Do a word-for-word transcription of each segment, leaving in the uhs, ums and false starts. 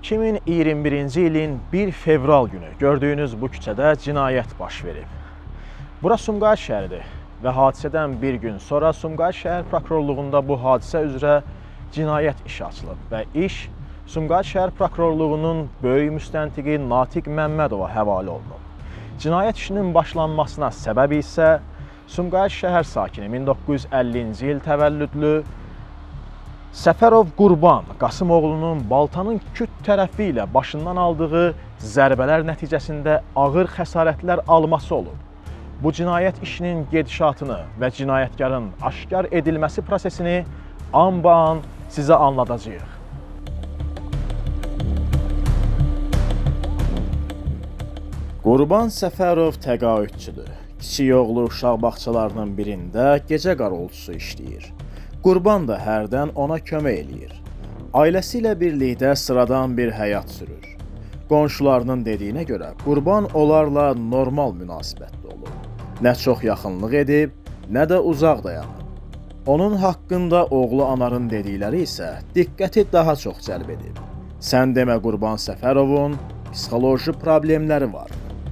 iki min iyirmi birinci ilin bir fevral günü gördüyünüz bu küçədə cinayət baş verib. Bura Sumqayıt şəhəridir və hadisədən bir gün sonra Sumqayıt şəhər prokurorluğunda bu hadisə üzrə cinayət işi açılıb və iş Sumqayıt şəhər prokurorluğunun böyük müstəntiqi Natiq Məmmədova həvalə olunub. Cinayət işinin başlanmasına səbəb isə Sumqayıt şəhər sakini min doqquz yüz əllinci il təvəllüdlü Səfərov Qurban Qasımoğlunun baltanın küt tərəfi ilə başından aldığı zərbələr nəticəsində ağır xəsarətlər alması olub. Bu cinayət işinin gedişatını və cinayətkarın aşkar edilməsi prosesini an-ba-an sizə anladacağıq. Qurban Səfərov təqaüdçüdür. Kiçik oğlu uşaq bağçalarının birində gecə qaroltusu işləyir. Qurban da hərdən ona kömək eləyir. Ailəsi ilə birlikdə sıradan bir həyat sürür. Qonşularının dediyinə görə Qurban onlarla normal münasibətli olur. Nə çox yaxınlıq edib, nə də uzaq dayanıb. Onun haqqında oğlu Anarın dedikləri isə diqqəti daha çox cəlb edib. Sən demə Qurban Səfərovun psixoloji problemləri var.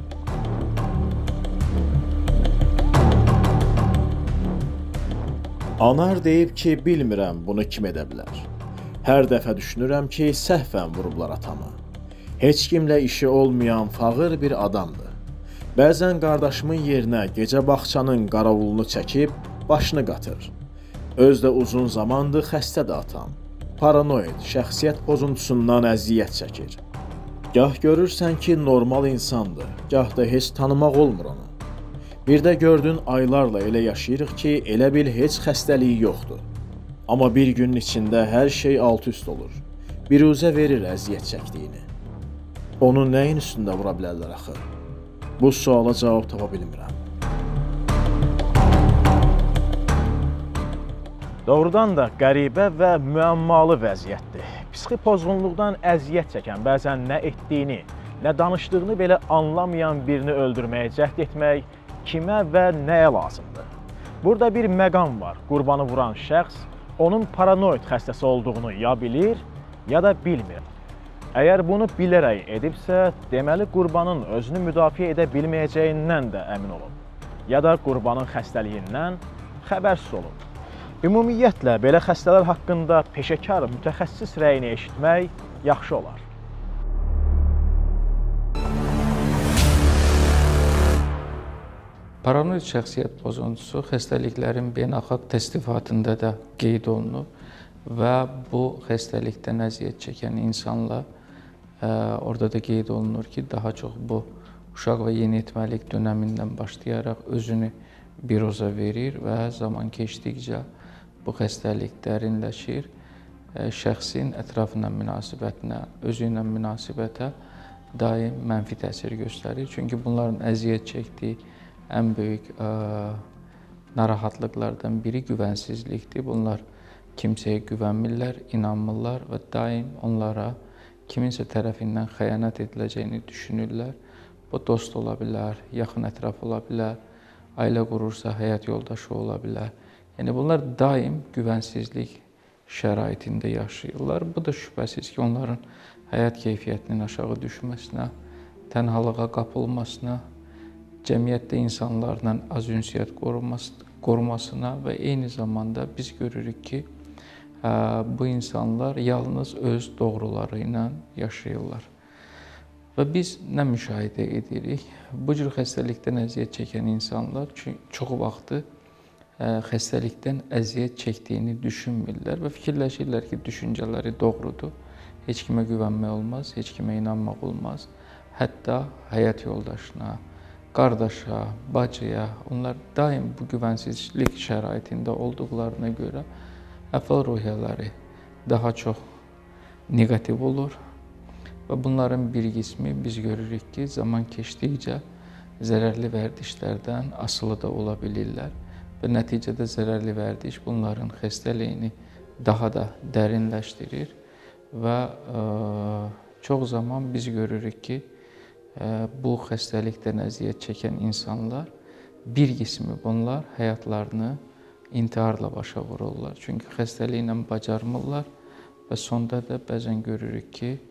Anar deyib ki, bilmirəm bunu kim edə bilər. Hər dəfə düşünürəm ki, səhvən vurublar atamı. Heç kimlə işi olmayan fağır bir adamdır. Bəzən qardaşımın yerinə gecə bağçanın qaravulunu çəkib başını qatır. Öz də uzun zamandır xəstədir atam. Paranoid, şəxsiyyət pozuntusundan əziyyət çəkir. Gah görürsən ki, normal insandır, gah da heç tanımaq olmur onu. Bir də gördün aylarla elə yaşayırıq ki, elə bil heç xəstəliyi yoxdur. Amma bir günün içində hər şey alt-üst olur. Biruzə verir əziyyət çəkdiyini. Onu nəyin üstündə vura bilərlər axı? Bu suala cavab tapa bilmirəm. Doğrudan da qəribə və müəmmalı vəziyyətdir. Psixi pozğunluqdan əziyyət çəkən, bəzən nə etdiyini, nə danışdığını belə anlamayan birini öldürməyə cəhd etmək kimə və nəyə lazımdır? Burada bir məqam var. Qurbanı vuran şəxs onun paranoid xəstəsi olduğunu ya bilir, ya da bilmir. Əgər bunu bilərək edibsə, deməli Qurbanın özünü müdafiə edə bilməyəcəyindən də əmin olub. Ya da Qurbanın xəstəliyindən xəbərsiz olub. Ümumiyyətlə, belə xəstələr haqqında peşəkar, mütəxəssis rəyini eşitmək yaxşı olar. Paranoid şəxsiyyət pozuntusu xəstəliklərin beynəlxalq təsnifatında da qeyd olunub və bu xəstəlikdən əziyyət çəkən insanlar ə, orada da qeyd olunur ki, daha çox bu uşaq və yeniyetməlik dönəmindən başlayaraq özünü biroza verir və zaman keçdikcə bu xəstəlik dərinləşir, ə, şəxsin ətrafına münasibətinə, özü ilə münasibətə daim mənfi təsir göstərir. Çünki bunların əziyyət çəkdiyi ən böyük ə, narahatlıqlardan biri güvənsizlikdir. Bunlar kimsəyə güvənmirlər, inanmırlar və daim onlara kiminsə tərəfindən xəyanət ediləcəyini düşünürlər. Bu dost ola bilər, yaxın ətraf ola bilər, ailə qurursa həyat yoldaşı ola bilər. Yəni bunlar daim güvənsizlik şəraitində yaşayırlar. Bu da şübhəsiz ki, onların həyat keyfiyyətinin aşağı düşməsinə, tənhalığa qapılmasına, cəmiyyətdə insanlarla az ünsiyyət qorumasına və eyni zamanda biz görürük ki, bu insanlar yalnız öz doğruları ilə yaşayırlar. Və biz nə müşahidə edirik? Bu cür xəstəlikdən əziyyət çəkən insanlar çox vaxtı xəstəlikdən əziyyət çəkdiyini düşünmürlər və fikirləşirlər ki, düşüncələri doğrudur. Heç kimə güvənmək olmaz, heç kimə inanmaq olmaz. Hətta həyat yoldaşına, qardaşa, bacıya, onlar daim bu güvənsizlik şəraitində olduqlarına görə əhval-ruhiyyələri daha çox neqativ olur və bunların bir qismi biz görürük ki, zaman keçdikcə zərərli vərdişlərdən asılı da ola bilirlər və nəticədə zərərli vərdiş bunların xəstəliyini daha da dərinləşdirir və ə, çox zaman biz görürük ki, bu xəstəlikdən əziyyət çəkən insanlar, bir qismi bunlar həyatlarını intiharla başa vururlar. Çünki xəstəliklə bacarmırlar və sonda da bəzən görürük ki,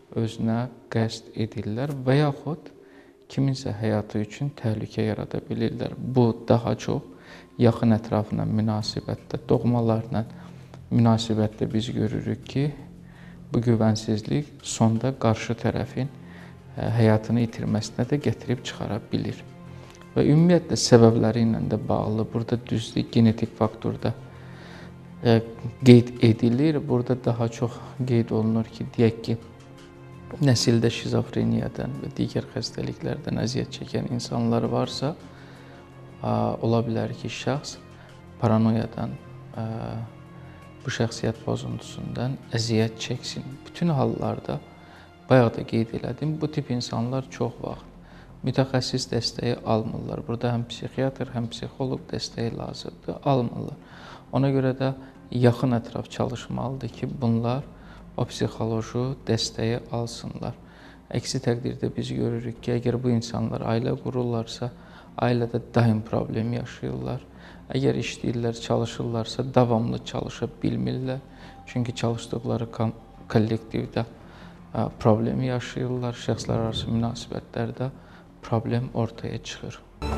özünə qəsd edirlər və yaxud kiminsə həyatı üçün təhlükə yarada bilirlər. Bu daha çox yaxın ətrafına münasibətdə, doğmalarla münasibətdə biz görürük ki, bu güvənsizlik sonda qarşı tərəfin həyatını itirməsinə də gətirib çıxara bilir. Və ümumiyyətlə səbəbləri ilə də bağlı, burada düzdür, genetik faktorda qeyd edilir. Burada daha çox qeyd olunur ki, deyək ki, nəsildə şizofreniyadan və digər xəstəliklərdən əziyyət çəkən insanlar varsa, ola bilər ki, şəxs paranoyadan, bu şəxsiyyət pozuntusundan əziyyət çəksin. Bütün hallarda, bayaq da qeyd elədim, bu tip insanlar çox vaxt mütəxəssis dəstəyi almırlar. Burada həm psixiatr, həm psixoloq dəstəyi lazımdır, almırlar. Ona görə də yaxın ətraf çalışmalıdır ki, bunlar o psixoloji dəstəyi alsınlar. Əksi təqdirdə biz görürük ki, əgər bu insanlar ailə qururlarsa, ailədə daim problem yaşayırlar. Əgər işləyirlər, çalışırlarsa, davamlı çalışa bilmirlər. Çünki çalışdıqları kollektivdə problem yaşayırlar, şəxslər arası münasibətlərdə problem ortaya çıxır.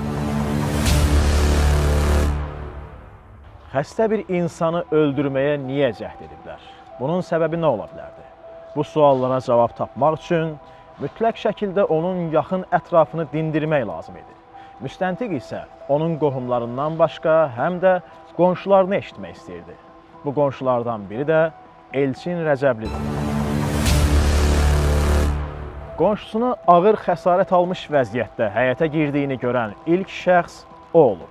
Xəstə bir insanı öldürməyə niyə cəhd ediblər? Bunun səbəbi nə ola bilərdi? Bu suallara cavab tapmaq üçün mütləq şəkildə onun yaxın ətrafını dindirmək lazım idi. Müstəntiq isə onun qohumlarından başqa həm də qonşularını eşitmək istəyirdi. Bu qonşulardan biri də Elçin Rəcəblidir. Qonşusunu ağır xəsarət almış vəziyyətdə həyətə girdiyini görən ilk şəxs o olub.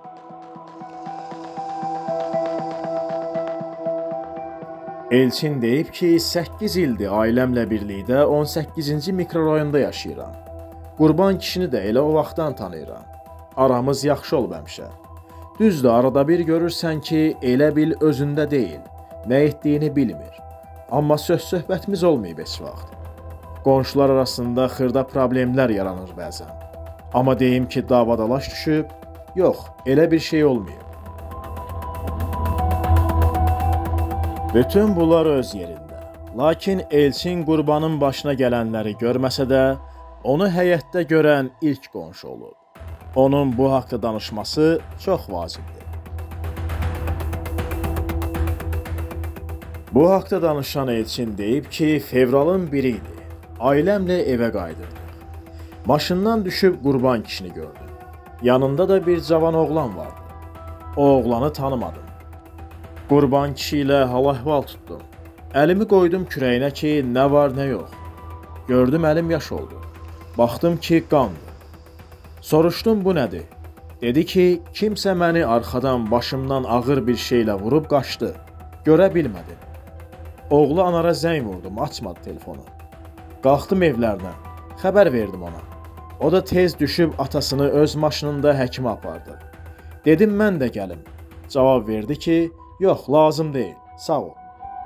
Elçin deyib ki, səkkiz ildir ailəmlə birlikdə on səkkizinci mikrorayonda yaşayıram. Qurban kişini də elə o vaxtdan tanıyıram. Aramız yaxşı olub həmişə. Düzdür, arada bir görürsən ki, elə bil özündə deyil, nə etdiyini bilmir. Amma söz-söhbətimiz olmayıb heç vaxt. Qonşular arasında xırda problemlər yaranır bəzən. Amma deyim ki, davadalaş düşüb, yox, elə bir şey olmayıb. Bütün bunlar öz yerində. Lakin Elçin Qurbanın başına gələnləri görməsə də, onu həyətdə görən ilk qonşu olub. Onun bu haqda danışması çox vacibdir. Bu haqda danışan Elçin deyib ki, fevralın biri idi. Ailəmlə evə qayıdırdıq. Maşından düşüb Qurban kişini gördüm. Yanında da bir cavan oğlan vardı. O oğlanı tanımadım. Qurban kişi ilə hal-əhval tutdum. Əlimi qoydum kürəyinə ki, nə var, nə yox. Gördüm, əlim yaş oldu. Baxdım ki, qandı. Soruşdum, bu nədir? Dedi ki, kimsə məni arxadan başımdan ağır bir şeylə vurub qaçdı. Görə bilmədim. Oğlu anara zəng vurdum, açmadı telefonu. Qalxdım evlərinə, xəbər verdim ona. O da tez düşüb atasını öz maşınında həkimə apardı. Dedim, mən də gəlim. Cavab verdi ki, yox, lazım deyil, sağ ol.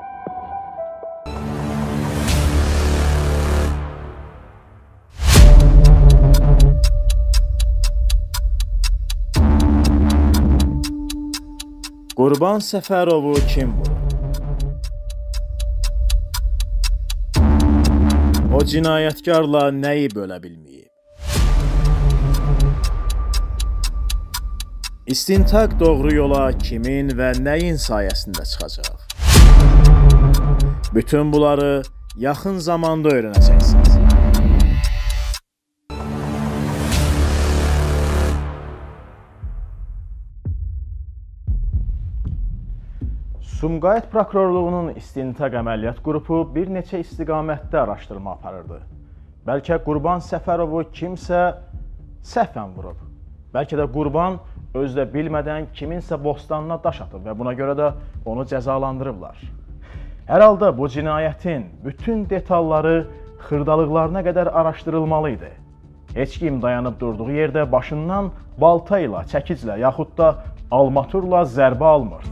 Qurban Səfərovu kim vurur? O cinayətkarla nəyi bölə bilməyib? İstintaq doğru yola kimin və nəyin sayəsində çıxacaq? Bütün bunları yaxın zamanda öyrənəcəksiniz. Sumqayıt Prokurorluğunun istintaq əməliyyat qrupu bir neçə istiqamətdə araşdırma aparırdı. Bəlkə Qurban Səfərovu kimsə səhvən vurub. Bəlkə də Qurban özü də bilmədən kiminsə bostanına daş atıb və buna görə də onu cəzalandırıblar. Hər halda bu cinayətin bütün detalları xırdalıqlarına qədər araşdırılmalıydı. Heç kim dayanıb durduğu yerdə başından balta ilə, çəkiclə yaxud da almaturla zərbə almır.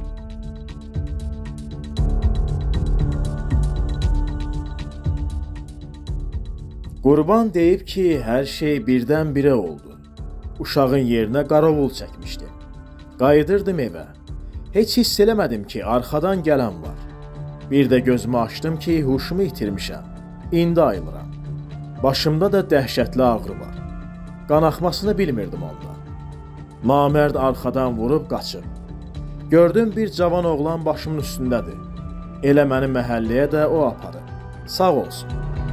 Qurban deyib ki, hər şey birdən-birə oldu. Uşağın yerinə qarovul çəkmişdim. Qayıdırdım evə. Heç hiss eləmədim ki, arxadan gələn var. Bir də gözümü açdım ki, huşumu itirmişəm. İndi ayılıram. Başımda da dəhşətli ağrı var. Qan axmasını bilmirdim onda. Namərd arxadan vurub qaçıb. Gördüm bir cavan oğlan başımın üstündədir. Elə məni məhəlləyə də o aparıb. Sağ olsun.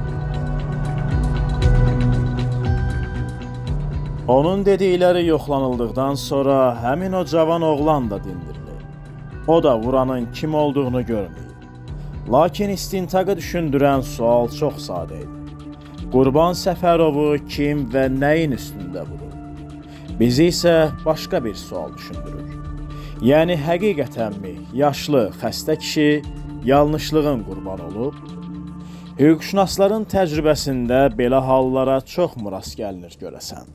Onun dedikləri yoxlanıldıqdan sonra həmin o cavan oğlan da dindirildi. O da vuranın kim olduğunu görməyib. Lakin istintaqı düşündürən sual çox sadə idi. Qurban Səfərovu kim və nəyin üstündə vurur? Bizi isə başqa bir sual düşündürür. Yəni həqiqətənmi yaşlı, xəstə kişi yanlışlığın qurban olub? Hüquqşünasların təcrübəsində belə hallara çox mu rast gəlinir görəsən?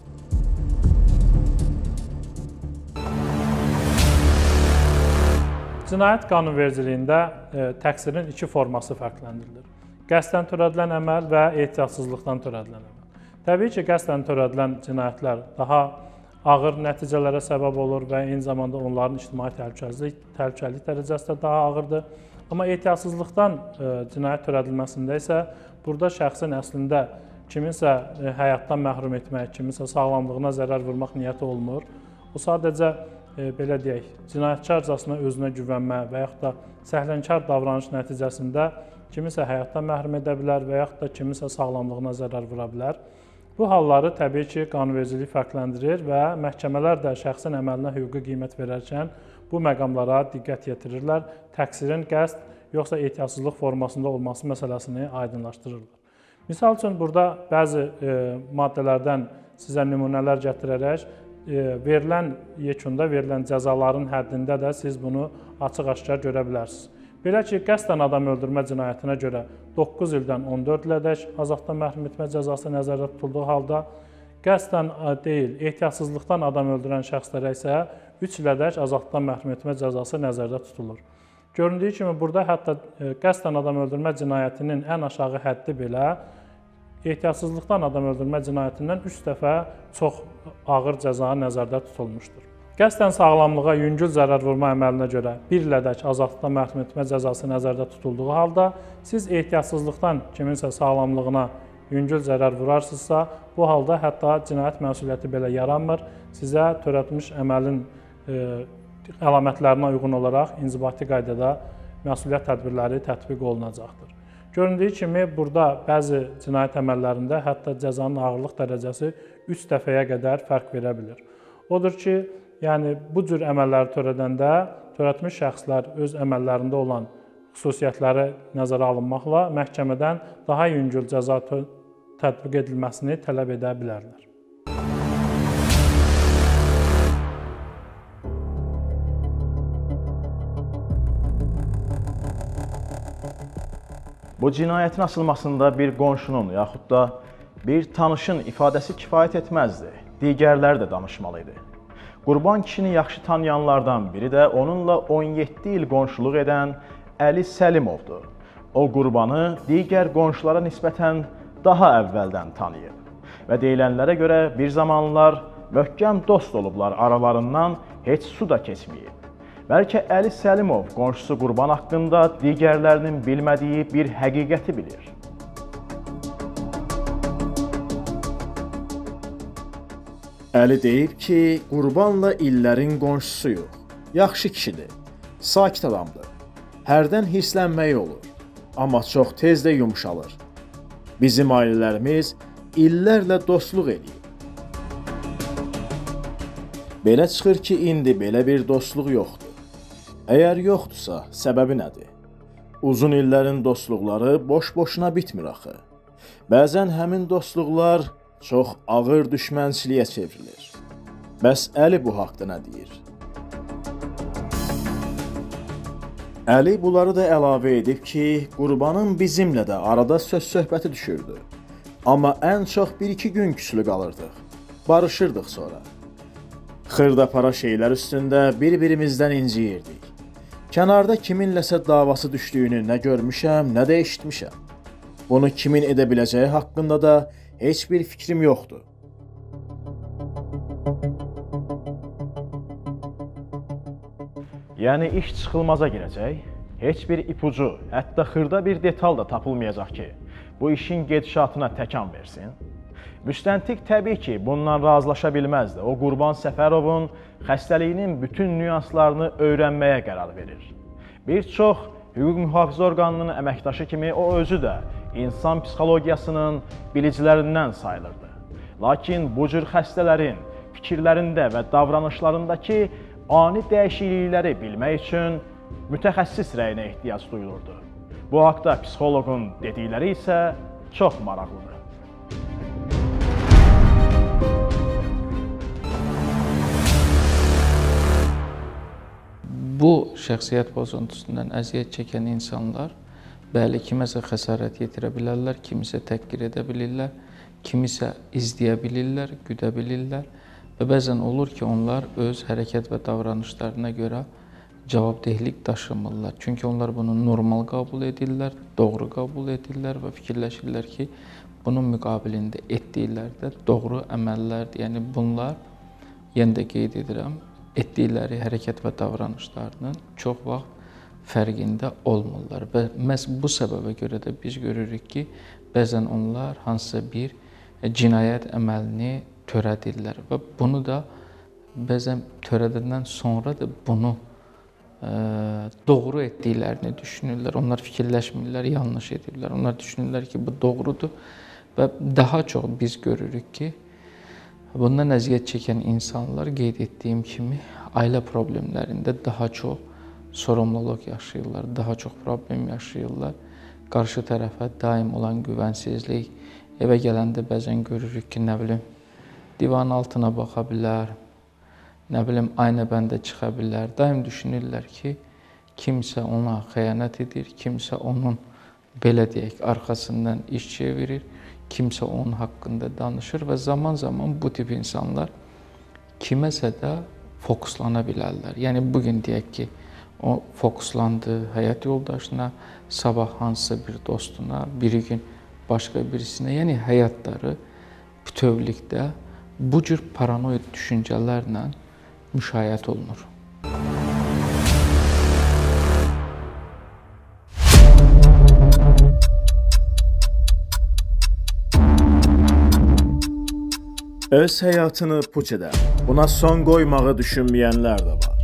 Cinayət qanunvericiliyində e, təqsirin iki forması fərqləndirilir. Qəsdən törədilən əməl və ehtiyatsızlıqdan törədilən əməl. Təbii ki, qəsdən törədilən cinayətlər daha ağır nəticələrə səbəb olur və eyni zamanda onların ictimai təhlükəsizlik, təhlükəlilik dərəcəsi də daha ağırdır. Amma ehtiyatsızlıqdan e, cinayət törədilməsində isə burada şəxsin əslində kiminsə e, həyatdan məhrum etmək, kiminsə sağlamlığına zərər vurmaq niyyəti olmur. O sadəcə e, belə deyək, cinayətkarcasına özünə güvənmə və yaxud da səhlənkar davranış nəticəsində kiminsə həyatdan məhrum edə bilər və yaxud da kiminsə sağlamlığına zərər vura bilər. Bu halları təbii ki, qanunvericilik fərqləndirir və məhkəmələr də şəxsin əməlinə hüquqi qiymət verərkən bu məqamlara diqqət yetirirlər. Təqsirin qəsd yoxsa ehtiyatsızlıq formasında olması məsələsini aydınlaşdırırlar. Misal üçün, burada bəzi e, maddələrdən sizə nümunələr gətirərək e, verilən yekunda, verilən cəzaların həddində də siz bunu açıq-aşkar görə bilərsiniz. Belə ki, qəsdən adam öldürmə cinayətinə görə doqquz ildən on dörd ilədək azadlıqdan məhrum etmə cəzası nəzərdə tutulduğu halda, qəsdən deyil, ehtiyatsızlıqdan adam öldürən şəxslərə isə üç ilədək azadlıqdan məhrum etmə cəzası nəzərdə tutulur. Göründüyü kimi, burada hətta qəsdən adam öldürmə cinayətinin ən aşağı həddi belə ehtiyatsızlıqdan adam öldürmə cinayətindən üç dəfə çox ağır cəza nəzərdə tutulmuşdur. Qəsdən sağlamlığa yüngül zərər vurma əməlinə görə bir ilədək azadlıqdan məhrum etmə cəzası nəzərdə tutulduğu halda, siz ehtiyatsızlıqdan kiminsə sağlamlığına yüngül zərər vurarsınızsa, bu halda hətta cinayət məsuliyyəti belə yaranmır. Sizə törətmiş əməlin e, əlamətlərinə uyğun olaraq inzibati qaydada məsuliyyət tədbirləri tətbiq olunacaqdır. Göründüyü kimi, burada bəzi cinayət əməllərində hətta cəzanın ağırlıq dərəcəsi üç dəfəyə qədər fərq verə bilir. Odur ki, yəni bu cür əməlləri törədəndə törətmiş şəxslər öz əməllərində olan xüsusiyyətləri nəzərə alınmaqla məhkəmədən daha yüngül cəza tətbiq edilməsini tələb edə bilərlər. Bu cinayətin açılmasında bir qonşunun yaxud da bir tanışın ifadəsi kifayət etməzdi. Digərləri də danışmalı idi. Qurban kişini yaxşı tanıyanlardan biri də onunla on yeddi il qonşuluq edən Əli Səlimovdur. O qurbanı digər qonşulara nisbətən daha əvvəldən tanıyıb və deyilənlərə görə bir zamanlar möhkəm dost olublar, aralarından heç su da keçməyib. Bəlkə Əli Səlimov qonşusu Qurban haqqında digərlərinin bilmədiyi bir həqiqəti bilir. Əli deyib ki, Qurbanla illərin qonşusuyuq. Yaxşı kişidir, sakit adamdır. Hərdən hirslənməyi olur, amma çox tez də yumuşalır. Bizim ailələrimiz illərlə dostluq edir. Belə çıxır ki, indi belə bir dostluq yoxdur. Əgər yoxdursa, səbəbi nədir? Uzun illərin dostluqları boş-boşuna bitmir axı. Bəzən həmin dostluqlar çox ağır düşmənçiliyə çevrilir. Bəs Əli bu haqda nə deyir? Əli bunları da əlavə edib ki, Qurbanın bizimlə də arada söz-söhbəti düşürdü. Amma ən çox bir-iki gün küslü qalırdıq. Barışırdıq sonra. Xırda-para şeylər üstündə bir-birimizdən inciyirdik. Kənarda kiminləsə davası düşdüyünü nə görmüşəm, nə də eşitmişəm. Bunu kimin edə biləcəyi haqqında da heç bir fikrim yoxdur. Yəni iş çıxılmaza girəcək, heç bir ipucu, hətta xırda bir detal da tapılmayacaq ki, bu işin gedişatına təkan versin? Müstəntiq təbii ki, bundan razılaşa bilməzdi. O, Qurban Səfərovun xəstəliyinin bütün nüanslarını öyrənməyə qərar verir. Bir çox hüquq mühafizə orqanının əməkdaşı kimi o özü də insan psixologiyasının bilicilərindən sayılırdı. Lakin bu cür xəstələrin fikirlərində və davranışlarındakı ani dəyişiklikləri bilmək üçün mütəxəssis rəyinə ehtiyac duyulurdu. Bu haqda psixoloqun dedikləri isə çox maraqlıdır. Bu şəxsiyyət pozuntusundan əziyyət çəkən insanlar bəli, kiməsə xəsarət yetirə bilərlər, kimisə təhqir edə bilirlər, kimisə izləyə bilirlər, güdə bilirlər və bəzən olur ki, onlar öz hərəkət və davranışlarına görə cavabdehlik daşımırlar. Çünki onlar bunu normal qəbul edirlər, doğru qəbul edirlər və fikirləşirlər ki, bunun müqabilində etdikləri də doğru əməllərdir. Yəni bunlar, yenə də qeyd edirəm, etdikləri hərəkət və davranışlarının çox vaxt fərqində olmurlar və məhz bu səbəbə görə də biz görürük ki, bəzən onlar hansısa bir cinayət əməlini törədirlər və bunu da bəzən törədəndən sonra da bunu ə, doğru etdiklərini düşünürlər. Onlar fikirləşmirlər, yanlış edirlər. Onlar düşünürlər ki, bu doğrudur və daha çox biz görürük ki, bundan əziyyət çəkən insanlar qeyd etdiyim kimi ailə problemlərində daha çox sorumluluq yaşayırlar, daha çox problem yaşayırlar. Qarşı tərəfə daim olan güvənsizlik, evə gələndə bəzən görürük ki, nə bilim, divan altına baxa bilər, nə bilim, aynə bəndə çıxa bilər. Daim düşünürlər ki, kimsə ona xəyanət edir, kimsə onun, belə deyək, arxasından iş çevirir, kimsə onun haqqında danışır və zaman-zaman bu tip insanlar kiməsə də fokuslana bilərlər. Yəni, bugün deyək ki, o fokuslandı həyat yoldaşına, sabah hansısa bir dostuna, biri gün başqa birisinə. Yəni, həyatları bütövlükdə bu cür paranoid düşüncələrlə müşayiət olunur. Öz həyatını puç edən, buna son qoymağı düşünməyənlər də var.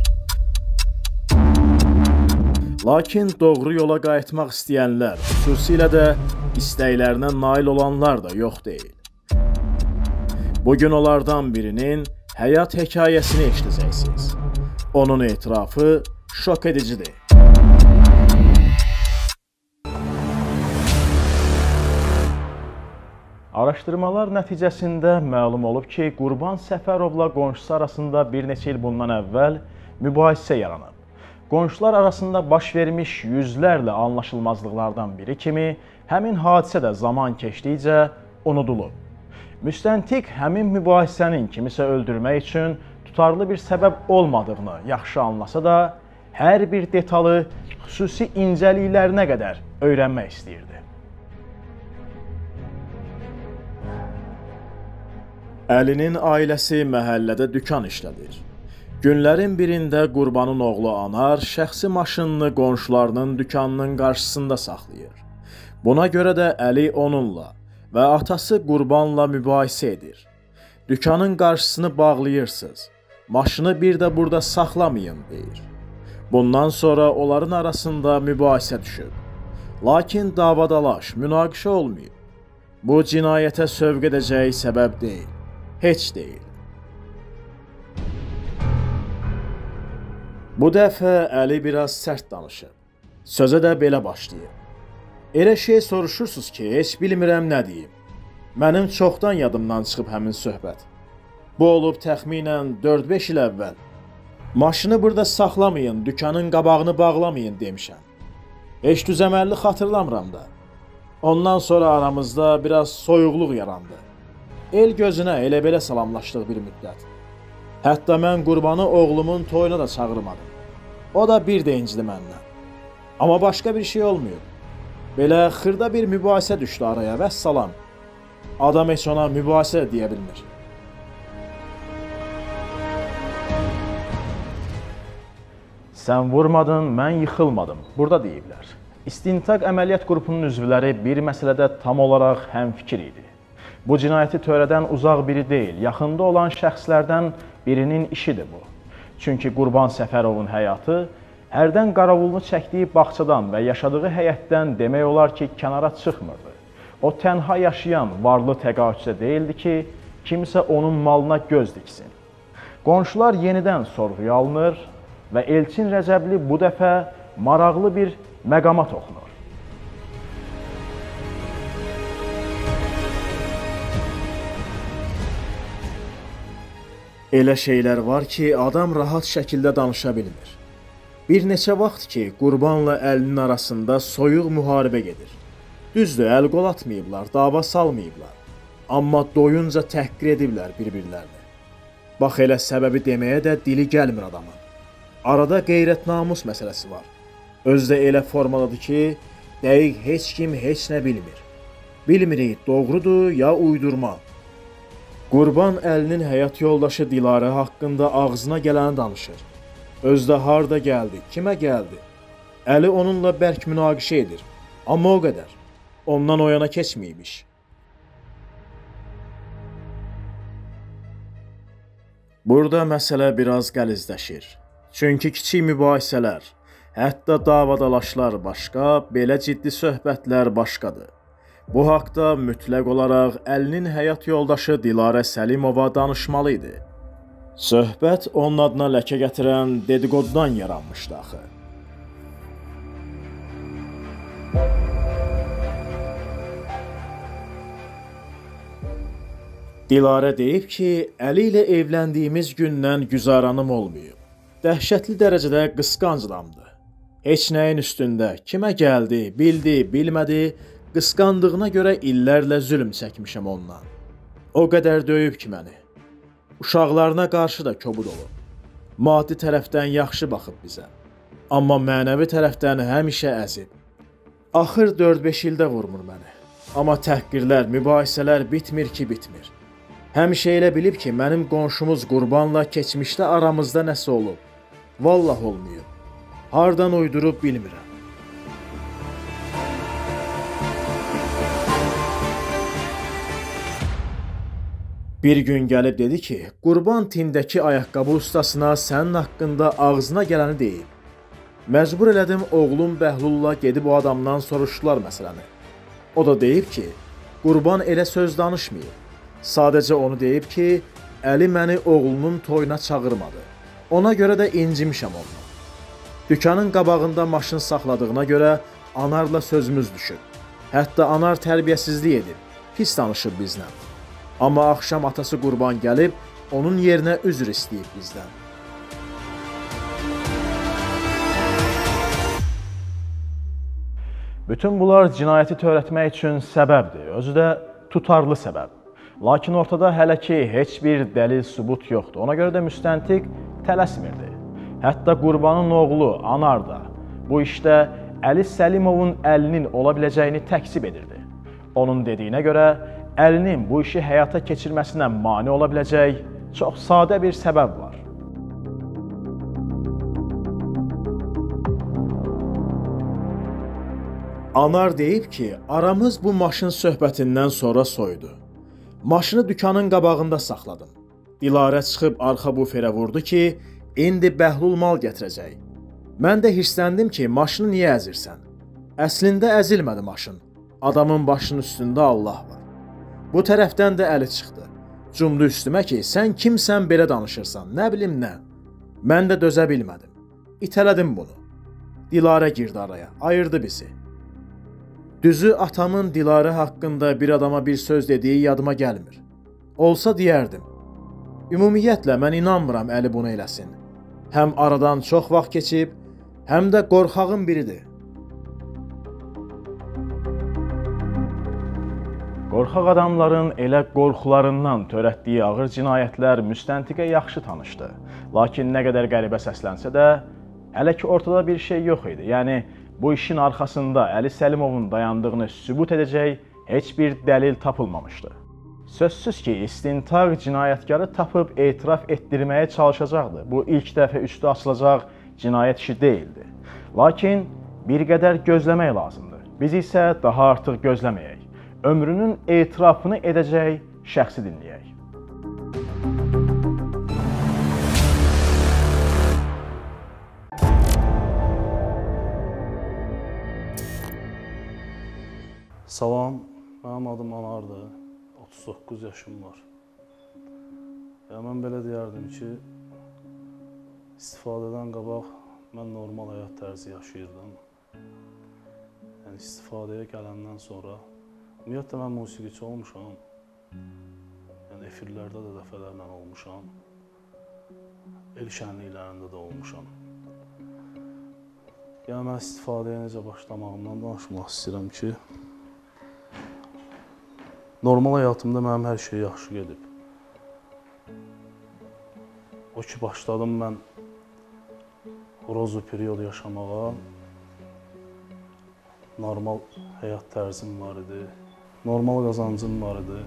Lakin doğru yola qayıtmaq istəyənlər, xüsusilə də istəklərinə nail olanlar da yox deyil. Bugün onlardan birinin həyat hekayəsini eşidəcəksiniz. Onun etirafı şok edicidir. Araşdırmalar nəticəsində məlum olub ki, Qurban Səfərovla qonşusu arasında bir neçə il bundan əvvəl mübahisə yaranıb. Qonşular arasında baş vermiş yüzlərlə anlaşılmazlıqlardan biri kimi həmin hadisə də zaman keçdikcə unudulub. Müstəntiq həmin mübahisənin kimisə öldürmək üçün tutarlı bir səbəb olmadığını yaxşı anlasa da, hər bir detalı xüsusi incəliklərinə qədər öyrənmək istəyirdi. Əlinin ailəsi məhəllədə dükan işlədir. Günlərin birində Qurbanın oğlu Anar şəxsi maşınını qonşularının dükanının qarşısında saxlayır. Buna görə də Əli onunla və atası Qurbanla mübahisə edir. Dükanın qarşısını bağlayırsınız, maşını bir də burada saxlamayın, deyir. Bundan sonra onların arasında mübahisə düşüb. Lakin davadalaş, münaqişə olmayıb. Bu cinayətə sövq edəcək səbəb deyil. Heç deyil. Bu dəfə Əli biraz sərt danışıb. Sözə də belə başlayıb. Elə şey soruşursunuz ki, heç bilmirəm nə deyim. Mənim çoxdan yadımdan çıxıb həmin söhbət. Bu olub təxminən dörd beş il əvvəl. Maşını burada saxlamayın, dükanın qabağını bağlamayın demişəm. Heç düzəməlli xatırlamıram da. Ondan sonra aramızda biraz soyuqluq yarandı. El gözünə elə-belə salamlaşdıq bir müddət. Hətta mən Qurbanı oğlumun toyuna da çağırmadım. O da bir də incidi məndən. Amma başqa bir şey olmuyor. Belə xırda bir mübahisə düşdü araya və salam. Adam heç ona mübahisə deyə bilmir. Sən vurmadın, mən yıxılmadım. Burada deyiblər. İstintaq əməliyyat qrupunun üzvləri bir məsələdə tam olaraq həmfikir idi. Bu cinayəti törədən uzaq biri deyil, yaxında olan şəxslərdən birinin işidir bu. Çünki Qurban Səfərovun həyatı hərdən qaravulunu çəkdiyi bağçadan və yaşadığı həyətdən demək olar ki, kənara çıxmırdı. O tənha yaşayan varlı təqaüdçü deyildi ki, kimsə onun malına göz diksin. Qonşular yenidən sorğuya alınır və Elçin Rəcəbli bu dəfə maraqlı bir məqama toxunur. Elə şeylər var ki, adam rahat şəkildə danışa bilmir. Bir neçə vaxt ki, Qurbanla Əlinin arasında soyuq müharibə gedir. Düzdür, əl-qol atmayıblar, dava salmayıblar. Amma doyunca təhqir ediblər bir-birlərini. Bax, elə səbəbi deməyə də dili gəlmir adamın. Arada qeyrət-namus məsələsi var. Özdə elə formadadır ki, dəqiq heç kim heç nə bilmir. Bilmirik, doğrudur ya uydurma. Qurban Əlinin həyat yoldaşı Dilarə haqqında ağzına gələni danışır. Özdə harda gəldi, kimə gəldi? Əli onunla bərk münaqişə edir. Amma o qədər. Ondan o yana keçməyib iş. Burada məsələ biraz qəlizləşir. Çünki kiçik mübahisələr, hətta davadalaşlar başqa, belə ciddi söhbətlər başqadır. Bu haqda mütləq olaraq Əlinin həyat yoldaşı Dilarə Səlimova danışmalı idi. Söhbət onun adına ləkə gətirən dedikodudan yaranmışdı axı. Dilarə deyib ki, Əli ilə evləndiyimiz gündən güzaranım olmayıb. Dəhşətli dərəcədə qısqanc adamdır. Heç nəyin üstündə kimə gəldi, bildi, bilmədi, qısqandığına görə illərlə zülm çəkmişəm ondan. O qədər döyüb ki məni. Uşaqlarına qarşı da kobud olub. Maddi tərəfdən yaxşı baxıb bizə. Amma mənəvi tərəfdən həmişə əzib. Axır dörd-beş ildə vurmur məni. Amma təhqirlər, mübahisələr bitmir ki, bitmir. Həmişə elə bilib ki, mənim qonşumuz Qurbanla keçmişdə aramızda nəsə olub. Vallah olmuyor. Hardan uydurub bilmirəm. Bir gün gəlib dedi ki, Qurban tindəki ayaqqabı ustasına sənin haqqında ağzına gələni deyib. Məcbur elədim oğlum Bəhlulla gedib o adamdan soruşdular məsələni. O da deyib ki, Qurban elə söz danışmayıb. Sadəcə onu deyib ki, Əli məni oğlunun toyuna çağırmadı. Ona görə də incimişəm ondan. Dükanın qabağında maşın saxladığına görə Anarla sözümüz düşüb. Hətta Anar tərbiyəsizlik edib, pis danışıb bizlə. Amma axşam atası Qurban gəlib, onun yerinə üzr istəyib bizdən. Bütün bunlar cinayəti törətmək üçün səbəbdir, özü də tutarlı səbəb. Lakin ortada hələ ki, heç bir dəlil sübut yoxdur. Ona görə də müstəntiq tələsmirdi. Hətta Qurbanın oğlu Anar da bu işdə Əli Səlimovun əlinin ola biləcəyini təksib edirdi. Onun dediyinə görə, Əlinin bu işi həyata keçirməsinə mane ola biləcək çox sadə bir səbəb var. Anar deyib ki, aramız bu maşın söhbətindən sonra soyudu. Maşını dükanın qabağında saxladım. Dilarə çıxıb arxa buferə vurdu ki, indi Bəhlul mal gətirəcək. Mən də hirsləndim ki, maşını niyə əzirsən? Əslində əzilmədi maşın. Adamın başının üstündə Allah var. Bu tərəfdən də Əli çıxdı. Cumdu üstümə ki, sən kimsən belə danışırsan, nə bilim nə. Mən də dözə bilmədim. İtələdim bunu. Dilarə girdi araya, ayırdı bizi. Düzü atamın Dilarə haqqında bir adama bir söz dediyi yadıma gəlmir. Olsa deyərdim. Ümumiyyətlə, mən inanmıram Əli bunu eləsin. Həm aradan çox vaxt keçib, həm də qorxağın biridir. Qorxaq adamların elə qorxularından törətdiyi ağır cinayətlər müstəntiqə yaxşı tanışdı. Lakin nə qədər qəribə səslənsə də, hələ ki ortada bir şey yox idi. Yəni, bu işin arxasında Əli Səlimovun dayandığını sübut edəcək heç bir dəlil tapılmamışdı. Sözsüz ki, istintaq cinayətkarı tapıb etiraf etdirməyə çalışacaqdı. Bu ilk dəfə üstü açılacaq cinayət işi deyildi. Lakin bir qədər gözləmək lazımdır. Biz isə daha artıq gözləməyək. Ömrünün etirafını edəcək şəxsi dinləyək. Salam, mənim adım Anardır, otuz doqquz yaşım var. Ya, mən belə deyərdim ki, istifadədən qabaq mən normal həyat tərzi yaşayırdım. Yəni, istifadəyə gələndən sonra, ümumiyyətlə mən musiqiçi olmuşam. Yəni, efirlərdə də dəfələrlə olmuşam. El şənliklərində də olmuşam. Yəni, mən istifadəyə necə başlamağımdan danışmaq istəyirəm ki, normal həyatımda mənim hər şey yaxşı gedib. O ki, başladım mən rozu periyod yaşamağa, normal həyat tərzim var idi, normal qazancım var idi.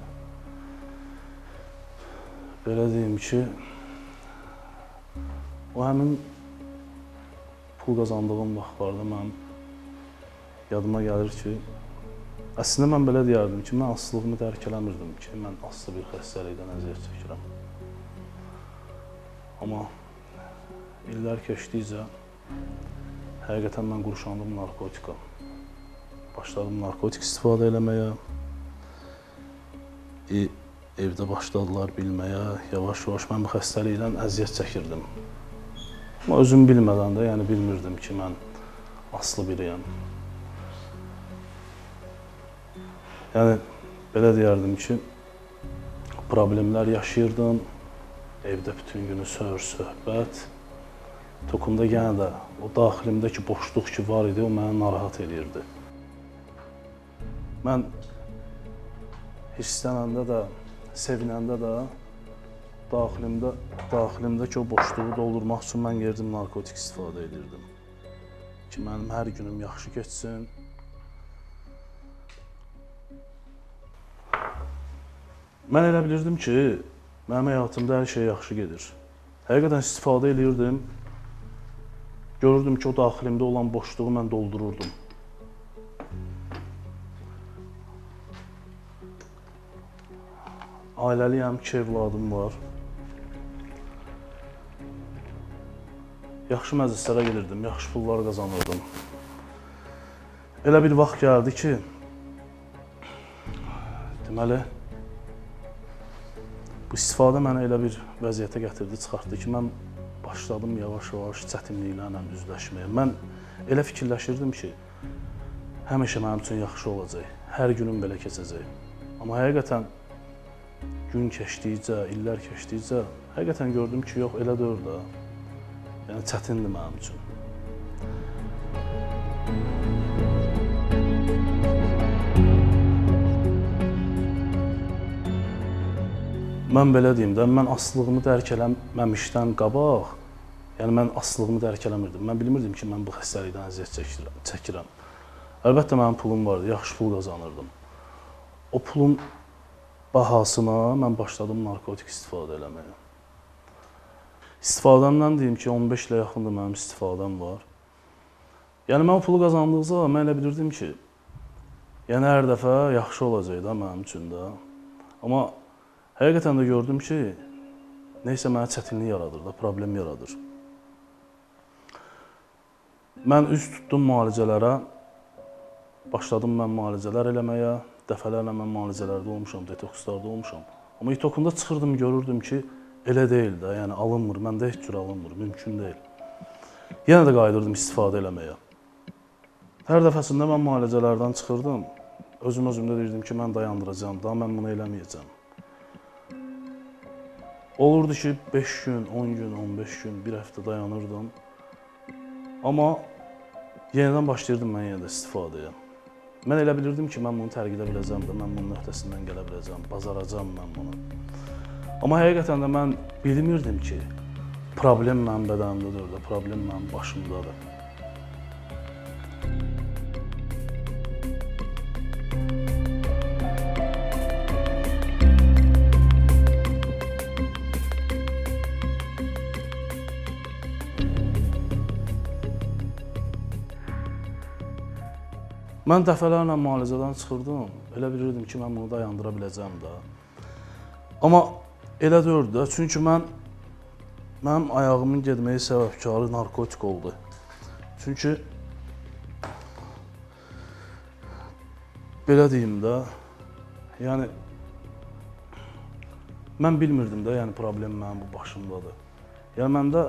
Belə deyim ki, o həmin pul qazandığım vaxtlarda mənim yadıma gəlir ki, əslində mən belə deyərdim ki, mən asılılığımı dərk eləmirdim ki, mən asılı bir xəstəlikdən əziyyət çəkirəm. Amma illər keçdikcə həqiqətən mən qurşandım narkotika. Başladım narkotik istifadə eləməyə. E, evdə başladılar bilməyə. Yavaş-yavaş mən bu xəstəlikdən əziyyət çəkirdim. Amma özüm bilmədən də, yəni bilmirdim ki, mən asılı biriyəm. Yəni, belə deyərdim ki, problemlər yaşayırdım. Evdə bütün günü söhür, söhbət. Tokumda yenə də o daxilimdəki boşluq ki var idi, o məni narahat edirdi. Mən hirslənəndə də, sevinəndə də daxilimdə, daxilimdəki o boşluğu doldurmaq üçün mən yerdim narkotik istifadə edirdim. Ki, mənim hər günüm yaxşı keçsin. Mən elə bilirdim ki, mənim həyatımda hər şey yaxşı gedir. Həqiqətən istifadə edirdim. Görürdüm ki, o daxilimdə olan boşluğu mən doldururdum. Ailəliyəm, iki evladım var. Yaxşı məclislərə gelirdim, yaxşı pullar qazanırdım. Elə bir vaxt gəldi ki, deməli, bu istifadə mənə elə bir vəziyyətə gətirdi, çıxartdı ki, mən başladım yavaş-yavaş çətinliklərlə üzləşməyə. Mən elə fikirləşirdim ki, həmişə mənim üçün yaxşı olacaq, hər günüm belə keçəcək. Amma həqiqətən gün keçdikcə, illər keçdikcə, həqiqətən gördüm ki, yox, elə deyil də. Yəni, çətindir mənim üçün. Mən belə deyim də, mən asılılığımı dərk eləməmişdən qabaq, yəni mən asılılığımı dərk eləmirdim. Mən bilmirdim ki, mən bu xəstəlikdən əziyyət çəkirəm. Əlbəttə, mənim pulum vardı, yaxşı pul qazanırdım. O pulun bahasına mən başladım narkotik istifadə eləməyə. İstifadəmdən deyim ki, on beş ilə yaxındır mənim istifadəm var. Yəni, mən o pulu qazandıqca mən elə bilirdim ki, yəni hər dəfə yaxşı olacaq da mənim üçün də. Amma həqiqətən də gördüm ki, neysə mənə çətinlik yaradır da, problem yaradır. Mən üz tutdum müalicələrə, başladım mən müalicələr eləməyə, dəfələrlə mən müalicələrdə olmuşam, detokslarda olmuşam. Amma itokunda çıxırdım, görürdüm ki, elə deyil də, yəni alınmır, məndə heç cür alınmır, mümkün deyil. Yenə də qayıdırdım istifadə eləməyə. Hər dəfəsində mən müalicələrdən çıxırdım, özüm özümdə deyirdim ki, mən dayandıracağım, daha mən bunu eləməyəcəm. Olurdu ki, beş gün, on gün, on beş gün, bir həftə dayanırdım. Amma yenidən başlayırdım mən yenə də istifadəyə. Mən elə bilirdim ki, mən bunu tərk edə biləcəm də, mən bunun öhdəsindən gələ biləcəm, bacaracam mən bunu. Amma həqiqətən də mən bilmirdim ki, problem mənim bədənimdədir də, problem mənim başımdadır. Mən dəfələrlə müalicədən çıxırdım. Elə bilirdim ki, mən bunu dayandıra biləcəm də. Amma elə deyildi də. Çünki mən mənim ayağımın getməyi səbəbkarı narkotik oldu. Çünki belə deyim də, yəni mən bilmirdim də, yəni problem mənim bu başımdadır. Yəni məndə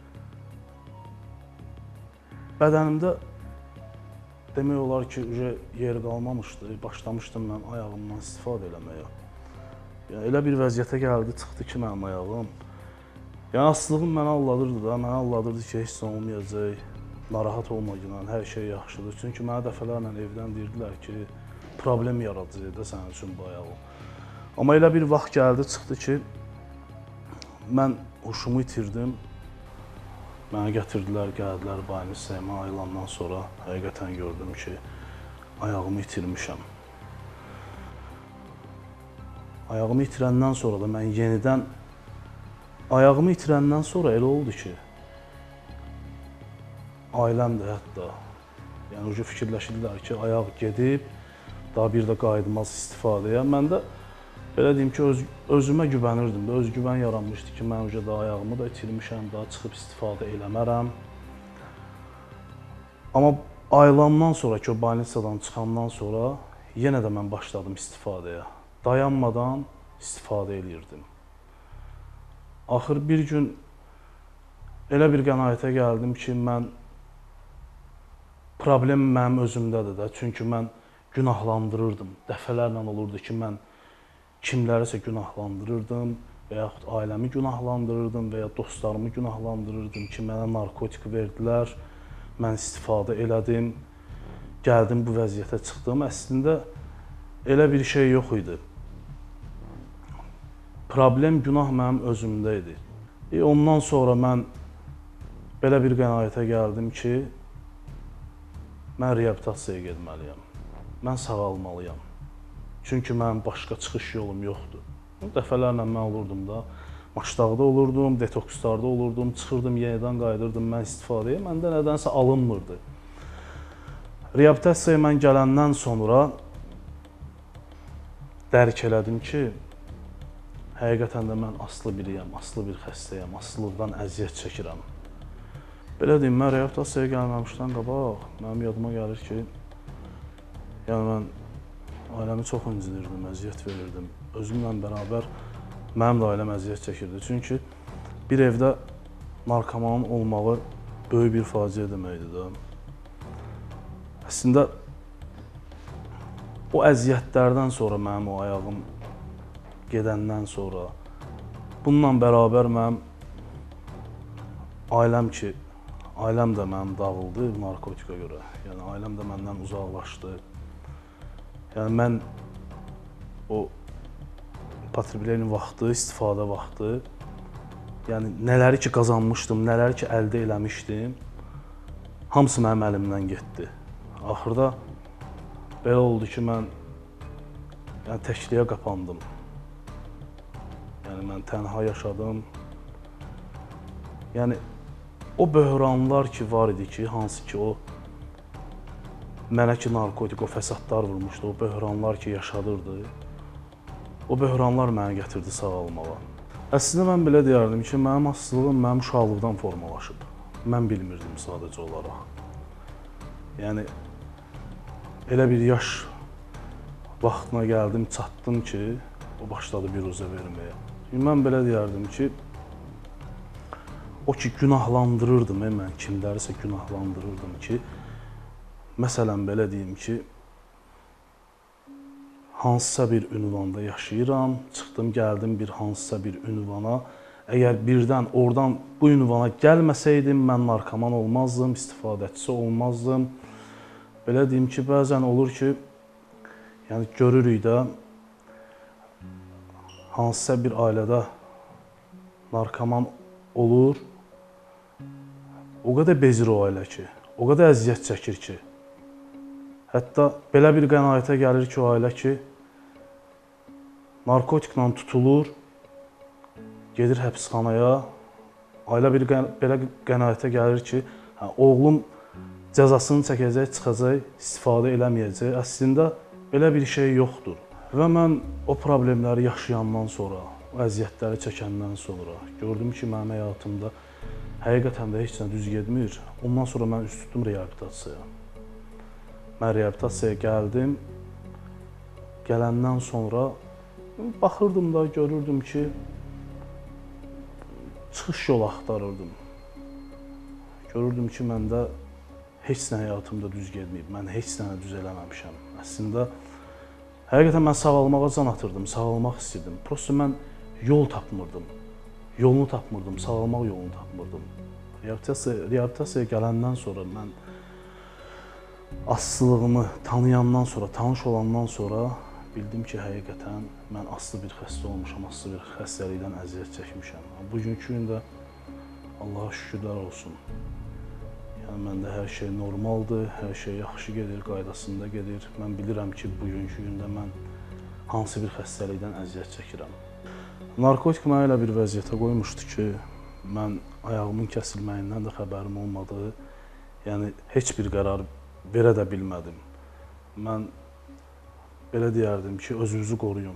bədənimdə demək olar ki, yer qalmamışdı. Başlamışdım mən ayağımdan istifadə eləməyə. Yəni elə bir vəziyyətə gəldi, çıxdı ki, mənim ayağım. Yəni asılığım mənə alladırdı da, mənə alladırdı ki, heç nə olmayacaq, narahat olma günah, hər şey yaxşıdır. Çünki mənə dəfələrlə evdən deyirdilər ki, problem yaradacaq da sənin üçün bu ayağım. Amma elə bir vaxt gəldi, çıxdı ki, mən huşumu itirdim. Mənə gətirdilər, gəldilər baynisiyyə, mən ayılandan sonra həqiqətən gördüm ki, ayağımı itirmişəm. Ayağımı itirəndən sonra da mən yenidən, ayağımı itirəndən sonra elə oldu ki, ailəm də hətta, yəni ucu fikirləşirlər ki, ayaq gedib, daha bir də qayıdmaz istifadəyə. Mən də belə deyim ki, öz, özümə güvənirdim də, özgüvən yaranmışdı ki, mən uca da ayağımı da itirmişəm, daha çıxıb istifadə eləmərəm. Amma ayılandan sonra ki, o balnisadan çıxandan sonra yenə də mən başladım istifadəyə. Dayanmadan istifadə eləyirdim. Axır bir gün elə bir qənaətə gəldim ki, mən problem mənim özümdədir də, çünki mən günahlandırırdım. Dəfələrlə olurdu ki, mən kimlərisə günahlandırırdım və yaxud ailəmi günahlandırırdım və ya dostlarımı günahlandırırdım ki, mənə narkotik verdilər, mən istifadə elədim, gəldim bu vəziyyətə çıxdım. Əslində elə bir şey yox idi. Problem, günah mənim özümdə idi. E, ondan sonra mən belə bir qənaətə gəldim ki, mən reabilitasiyaya getməliyəm. Mən sağalmalıyam. Çünki mənim başqa çıxış yolum yoxdur. Dəfələrlə mən olurdum da, maçdağda olurdum, detokslarda olurdum, çıxırdım, yenidən qayıdırdım mən istifadəyə. Məndə nədənsə alınmırdı. Reabilitasiyaya mən gələndən sonra dərk elədim ki, həqiqətən də mən aslı biriyəm, aslı bir xəstəyəm, asılıqdan əziyyət çəkirəm. Belə deyim, mən reabilitasiyaya gəlməmişdən qabaq, mənim yadıma gəlir ki, yəni mən ailəmi çox incidirdim, əziyyət verirdim. Özümlə bərabər mənim də ailəm əziyyət çəkirdi. Çünki bir evdə narkomanın olmağı böyük bir faciə deməkdir də. Əslində, o əziyyətlərdən sonra mənim o ayağım gedəndən sonra, bununla bərabər mənim ailəm ki, ailəm də mənim dağıldı narkotika görə. Yəni ailəm də məndən uzaqlaşdı. Yəni mən o patriblinin vaxtı, istifadə vaxtı, yəni nələri ki qazanmışdım, nələri ki əldə eləmişdim, hamısı mənim əlimdən getdi. Axırda belə oldu ki, mən yəni təkliyə qapandım. Yəni mən tənha yaşadım. Yəni o böhranlar ki var idi ki, hansı ki o mənə ki narkotik, o fəsadlar vurmuşdu, o böhranlar ki yaşadırdı, o böhranlar mənə gətirdi sağalmağa. Əslində mən belə deyərdim ki, mənim hastalığım mənim uşaqlıqdan formalaşıb. Mən bilmirdim sadəcə olaraq. Yəni elə bir yaş vaxtına gəldim, çatdım ki, o başladı biruzə verməyə. Mən belə deyərdim ki, o ki günahlandırırdım, mən kimlərisə günahlandırırdım ki, məsələn belə deyim ki, hansısa bir ünvanda yaşayıram, çıxdım, gəldim bir hansısa bir ünvana. Əgər birdən oradan bu ünvana gəlməsəydim, mən narkoman olmazdım, istifadəçisi olmazdım. Belə deyim ki, bəzən olur ki, yəni görürük də, hansısa bir ailədə narkoman olur, o qədər bezir o ailə ki, o qədər əziyyət çəkir ki, hətta belə bir qənaətə gəlir ki, o ailə ki, narkotiklə tutulur, gedir həbsxanaya, ailə bir belə qənaətə gəlir ki, hə, oğlum cəzasını çəkəcək, çıxacaq, istifadə eləməyəcək. Əslində belə bir şey yoxdur. Və mən o problemləri yaşayandan sonra, o əziyyətləri çəkəndən sonra gördüm ki, mənim həyatımda həqiqətən də heç nə düz getmir. Ondan sonra mən üst tutdum reabilitasiyaya. Mən reabilitasiyaya gəldim. Gələndən sonra baxırdım da, görürdüm ki, çıxış yolu axtarırdım. Görürdüm ki, məndə heç nə həyatımda düz getməyib, mən heç nə düz eləməmişəm. Əslində, həqiqətən mən sağalmağa can atırdım, sağalmaq istəyirdim. Prosto mən yol tapmırdım, yolunu tapmırdım, sağalmaq yolunu tapmırdım. Reabilitasiyaya, reabilitasiyaya gələndən sonra mən asılılığımı tanıyandan sonra, tanış olandan sonra bildim ki, həqiqətən mən aslı bir xəstə olmuşam, aslı bir xəstəlikdən əziyyət çəkmişəm. Bugünkü gündə Allaha şükürlər olsun. Yəni, məndə hər şey normaldır, hər şey yaxşı gedir, qaydasında gedir. Mən bilirəm ki, bugünkü gündə mən hansı bir xəstəlikdən əziyyət çəkirəm. Narkotik mənə elə bir vəziyyətə qoymuşdu ki, mən ayağımın kəsilməyindən də xəbərim olmadığı, yəni heç bir qərar verə də bilmədim. Mən belə deyərdim ki, özünüzü qoruyun.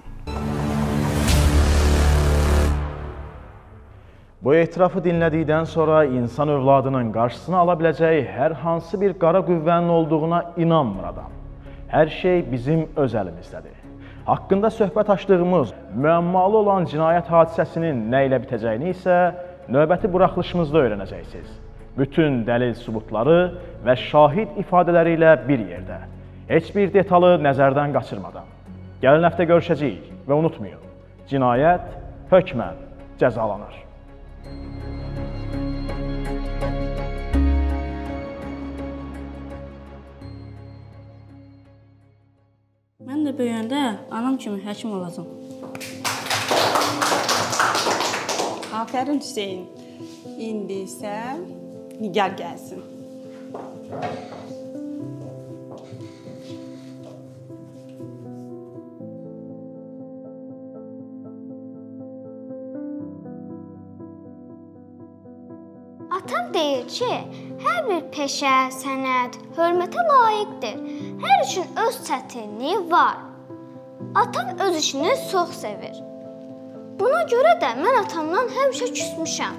Bu etirafı dinlədikdən sonra insan övladının qarşısını ala biləcəyi hər hansı bir qara qüvvənin olduğuna inanmır adam. Hər şey bizim öz əlimizdədir. Haqqında söhbət açdığımız müəmmalı olan cinayət hadisəsinin nə ilə bitəcəyini isə növbəti buraxılışımızda öyrənəcəksiniz. Bütün dəlil sübutları və şahid ifadələri ilə bir yerdə. Heç bir detalı nəzərdən qaçırmadan. Gəlin həftə görüşəcəyik və unutmayın, cinayət hökmən cəzalanır. Mən də böyüyəndə anam kimi həkim olacam. Afərin Hüseyin. İndi isə Nigar gəlsin. Atam deyir ki, hər bir peşə, sənət hörmətə layiqdir. Hər üçün öz çətinliyi var. Atam öz işini çox sevir. Buna görə də mən atamdan həmişə küsmüşəm.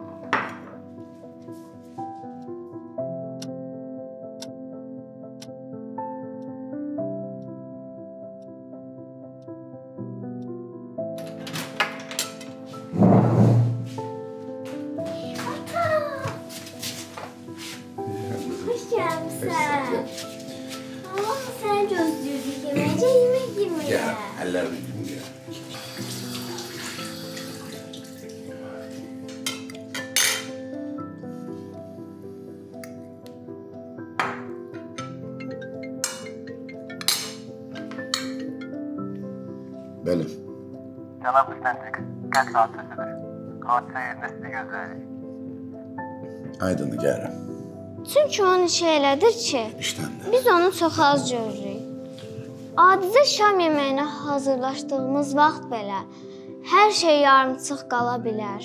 Bəli. Cənab Müstəntiq, qətl hadisəsidir. Hadisə yerində sizi gözləyirik. Aydın gəlirəm. Çünki onun işi elədir ki, İşləndə. biz onu çox az görürük. Adicə şam yeməyinə hazırlaşdığımız vaxt belə hər şey yarımçıq qala bilər.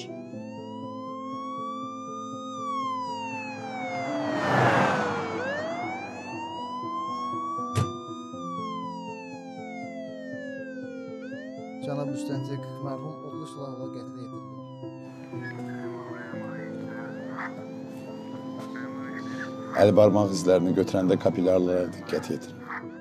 Cənab Müstəntiq, mərhum odlu silahla qətlə yetirilir. Əl barmaq izlərini götürəndə kapilarlara diqqət yetirin.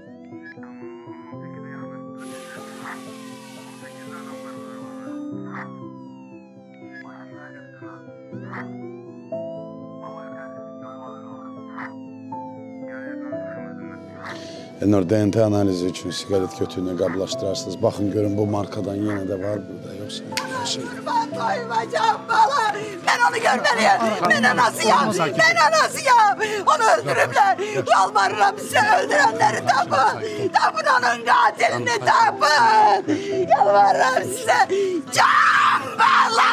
Enor D N T analizi üçün siqaret kötüyünü qablaşdırarsınız. Baxın, görün bu markadan yenə də var burada, yoxsa yoxsa. Ben doymayacağım bala. Ben onu görmeliyim. Ben anasıyam. Ben anasıyam. Onu öldürürler. Yalvarırım size, öldürenleri tapın. Tapın onun katilini, tapın. Yalvarırım size. Can bala.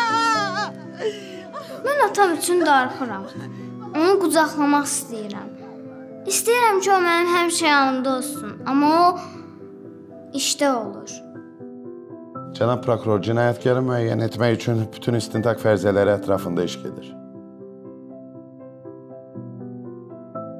Mən atam üçün darıxıram. Onu qucaqlamaq istəyirəm. İstəyirəm ki, o mənim həmişə yanımda olsun, amma o işdə olur. Cənab prokuror, cinayətkarı müəyyən etmək üçün bütün istintaq fərzələri ətrafında iş gedir.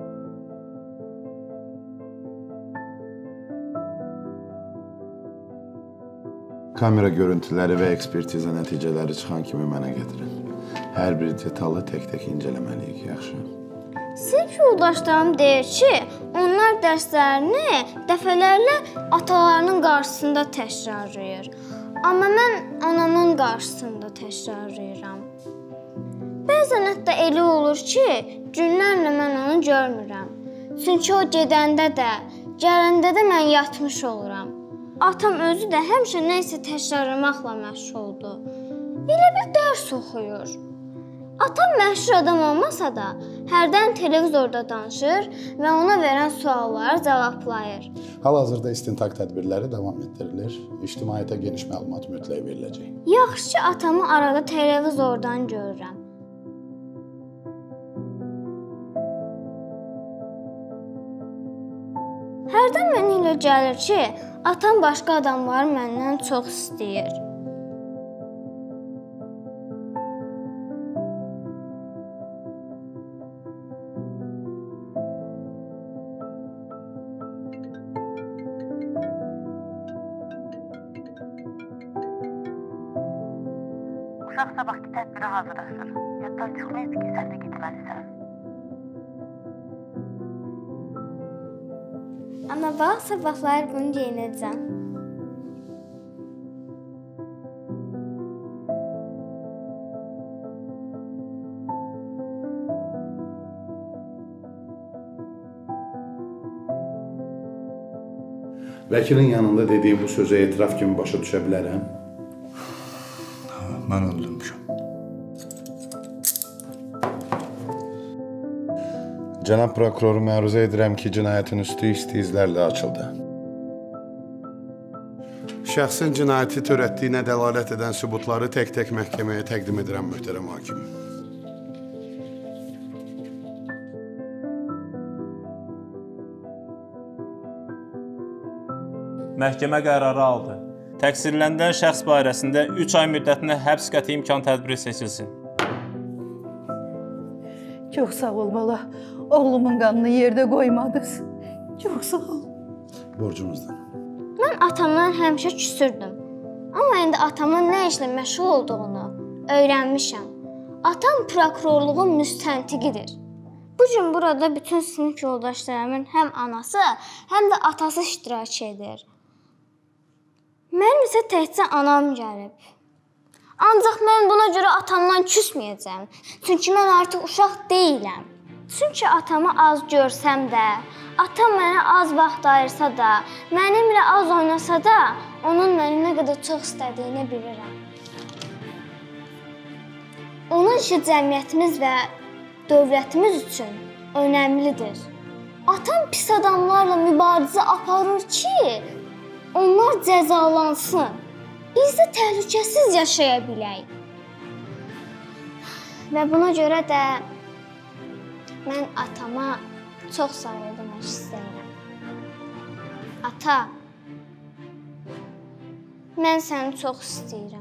Kamera görüntüləri və ekspertiza nəticələri çıxan kimi mənə gətirin. Hər bir detalı tək-tək incələməliyik, yaxşı? Sinif yoldaşlarım deyir ki, onlar dərslərini dəfələrlə atalarının qarşısında təkrarlayır. Amma mən anamın qarşısında təkrarlayıram. Bəzən hətta elə olur ki, günlərlə mən onu görmürəm. Çünki o gedəndə də, gələndə də mən yatmış oluram. Atam özü də həmişə nə isə təkrarlamaqla məşğuldur. Elə bir dərs oxuyur. Atam məşhur adam olmasa da, hərdən televizorda danışır və ona verən sualları cavablayır. Hal-hazırda istintaq tədbirləri davam etdirilir. İctimaiyyətə geniş məlumat mütləq veriləcək. Yaxşı ki, atamı arada televizordan görürəm. Hərdən mənə elə gəlir ki, atam başqa adamları məndən çox istəyir. Uşaq sabahki tədbirə hazırlaşır. Yaddan çıxmayıb ki, sən də getməlisən. Ana bax, sabahlar bunu geyinəcəm. Vəkilin yanında dediyim bu sözə etiraf kimi başa düşə bilərəm. Mən öldürmüşəm. Cənab prokuroru məruzə edirəm ki, cinayətin üstü isti-izlərlə açıldı. Şəxsin cinayəti törətdiyinə dəlalət edən sübutları tək-tək məhkəməyə təqdim edirəm, möhtərəm hakim. Məhkəmə qərarı aldı. Təqsirləndirilən şəxs barəsində üç ay müddətinə həbs qəti imkan tədbiri seçilsin. Çox sağ ol bala. Oğlumun qanını yerdə qoymadınız. Çox sağ ol. Borcumuzdan. Mən atamdan həmişə küsürdüm. Amma indi atamın nə işlə məşğul olduğunu öyrənmişəm. Atam prokurorluğun müstəntiqidir. Bu gün burada bütün sinif yoldaşlarımın həm anası, həm də atası iştirak edir. Mənim isə təkcə anam gəlib. Ancaq mən buna görə atamdan küsməyəcəm. Çünki mən artıq uşaq deyiləm. Çünki atamı az görsəm də, atam mənə az vaxt ayırsa da, mənimlə az oynasa da, onun məni nə qədər çox istədiyini bilirəm. Onun işi cəmiyyətimiz və dövlətimiz üçün önəmlidir. Atam pis adamlarla mübarizə aparır ki, onlar cəzalansın. Biz də təhlükəsiz yaşaya bilək. Və buna görə də mən atama çox sağ ol demək istəyirəm. Ata, mən səni çox istəyirəm.